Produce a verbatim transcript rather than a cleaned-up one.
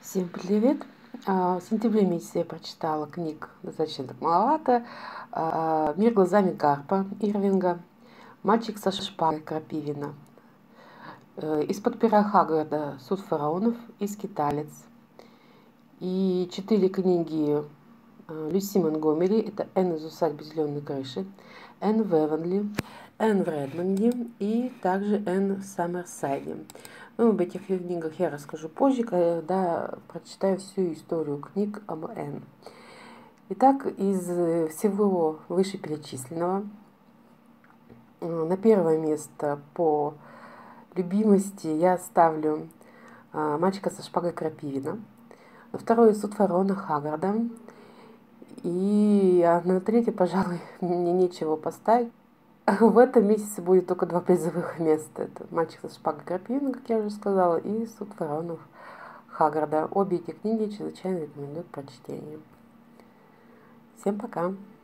Всем привет! А, В сентябре месяце я прочитала книг достаточно так маловато. А, «Мир глазами Гарпа» Ирвинга, «Мальчик со шпагой» Крапивина, э, «Из-под пера Хаггарда» «Суд фараонов» и «Скиталец». И четыре книги э, Люси Монгомери. Это «Энн из усадьбы зеленой крыши», «Энн в Эвонли», «Энн в Редмонде» и также «Энн в Саммерсайде». Ну, об этих книгах я расскажу позже, когда прочитаю всю историю книг об Энн. Итак, из всего вышеперечисленного на первое место по любимости я ставлю «Мальчика со шпагой» Крапивина. На второе «Суд фараона» Хаггарда. И а на третье, пожалуй, мне нечего поставить. В этом месяце будет только два призовых места. Это «Мальчик со шпагой» Крапивина, как я уже сказала, и «Суд фараонов» Хаггарда. Обе эти книги чрезвычайно рекомендую к прочтению. Всем пока!